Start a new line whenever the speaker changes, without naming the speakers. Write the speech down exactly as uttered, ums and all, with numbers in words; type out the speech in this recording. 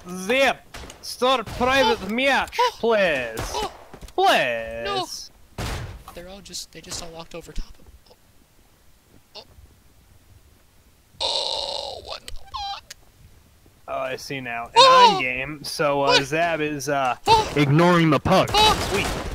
Zip, start private match, please.
Oh,
Please.
no. They're all just, they just all walked over top of oh. oh. Oh, what the fuck?
Oh, I see now. And
Oh.
I'm game, so uh,
What?
Zab is uh,
Oh.
ignoring the puck.
Oh.
Sweet.